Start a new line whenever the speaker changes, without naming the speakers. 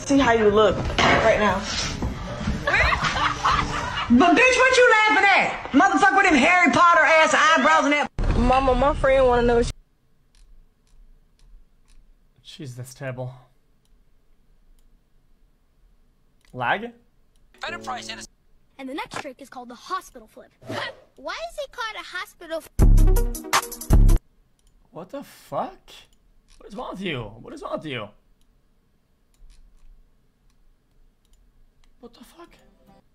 See how you look right now. But bitch, what you laughing at? Motherfucker with them Harry Potter ass eyebrows and that.
Mama, my friend wanna know.
Jeez, that's terrible. Lag?
And the next trick is called the hospital flip. Why is it called a hospital
What the fuck? What is wrong with you? What is wrong with you? What the fuck?